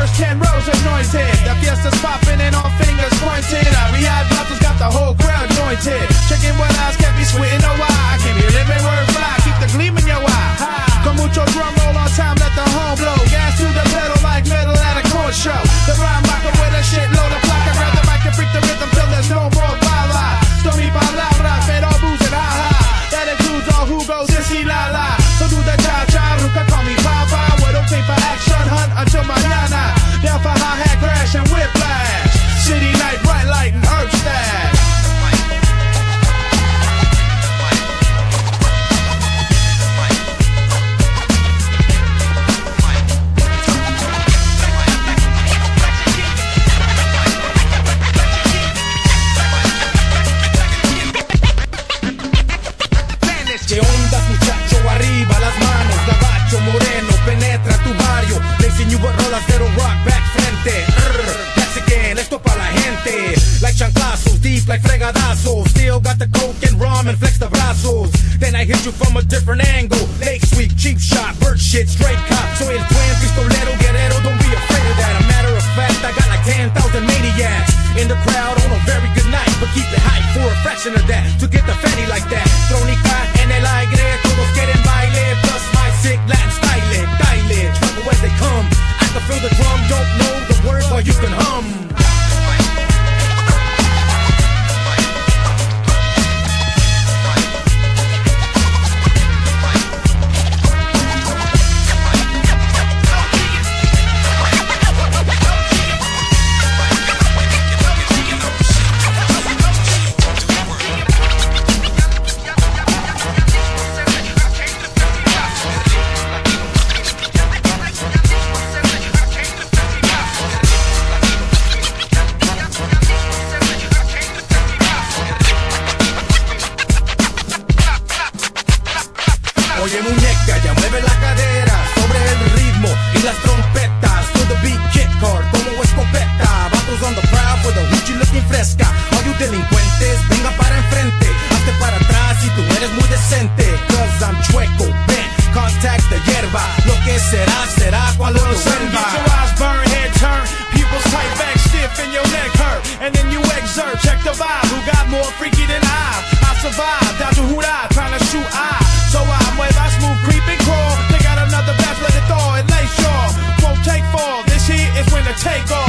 first 10 rows anointed. The fiesta's popping and all fingers pointed. We had bottles, got the whole crowd jointed. Checking what eyes can't be sweating no why. I can't be living word fly, keep the gleam in your eye. Con mucho drum roll on time, let the home blow. Gas to the pedal like metal at a corn show. The rhyme rocker with a shitload of placa. Grab the mic and freak the rhythm till there's no more bala. Sto mi palabra, pero booze and ha-ha. That includes all who goes sissy la la. So do the cha-cha, Ruka call me Papa. We're okay for action, hunt until mañana. Down for hi-hat crash and whiplash. City night, bright light and herb stash. ¿Qué ondas, muchacho? Arriba las manos, gabacho moreno, penetra tu barrio. Le enseño rolas de rock back frente. Mexican, esto pa' la gente. Like chanclazos, deep like fregadazos. Still got the coke and rum and flex the brazos. Then I hit you from a different angle. Lake sweep, cheap shot, bird shit, straight cop. Soy el twin, pistolero, guerrero, don't be afraid of that. A matter of fact, I got like 10,000 maniacs in the crowd on a very good night. But keep it hype for a fraction of that. To get the fatty like that. Trónica en el aire, todos quieren baile. Plus my sick Latin style it, trouble as they come. I can feel the drum, don't know the words, but you can hum. Oye muñeca, ya mueve la cadera sobre el ritmo y las trompetas. To the beat, kick hard como escopeta. Vatos on the prowl for the hoochie looking fresca. All you delincuentes, venga para enfrente. Hazte para atrás si tú eres muy decente. Cause I'm chueco, bent, contact the hierba. Lo que será, será cuando lo Get vuelva. your eyes burn, head turn. Pupils tight back stiff and your neck hurt. And then you exert, check the vibe. Who got more freaky than I survived, down to Hurrah, trying to shoot I. So I mueva smooth, creep and crawl. They got another batch, let it thaw and lay shaw. Won't take fall, this here is when to take off.